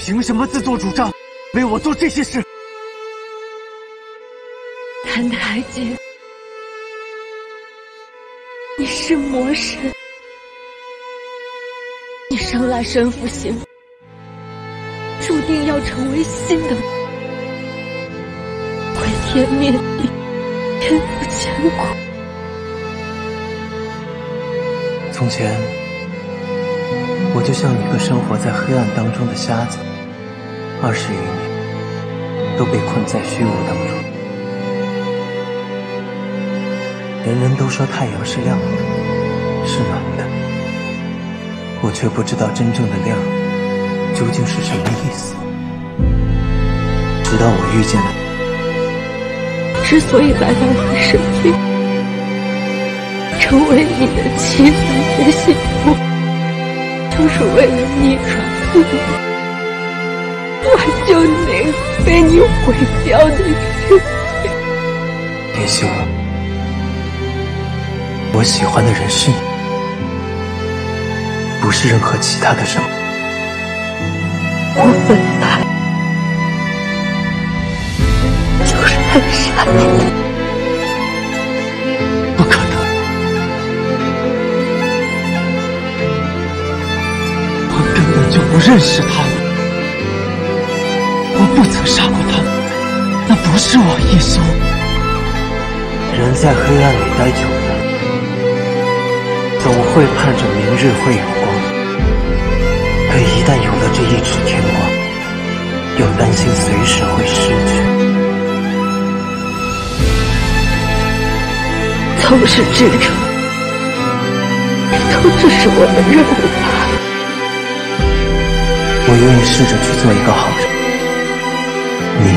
凭什么自作主张为我做这些事？ 谭台姐，你是魔神，你生来身负邪物，注定要成为新的毁天灭地，天不千古。 从前，我就像一个生活在黑暗当中的瞎子，20余年都被困在虚无当中。人人都说太阳是亮的，是暖的，我却不知道真正的亮究竟是什么意思。直到我遇见了你， 之所以来到我身边，成为你的妻子与幸福，就是为了逆转宿命，挽救那个被你毁掉的世界。 叶修，我喜欢的人是你，不是任何其他的什么。 我本来就是很傻的。 不可能，我根本就不认识他们，我不曾杀过他们，那不是我叶修。人在黑暗里待久了，总会盼着明日会有光，可一旦有了这一尺天光，又担心随时会失去。 都是执着，都只是我的任务罢了。 我愿意试着去做一个好人，你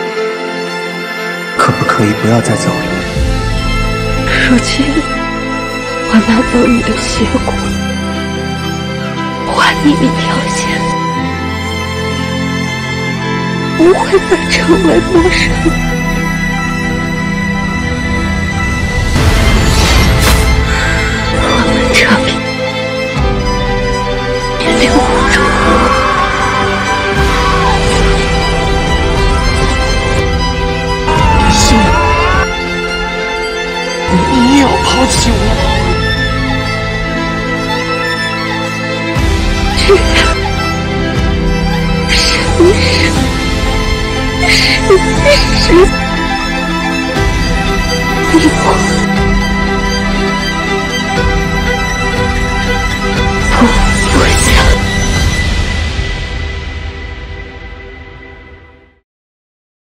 可不可以不要再走了？ 如今我拿走你的血骨，还你一条线，不会再成为魔神。我们这里也留不住我。 是，你也要抛弃我？ 是不是？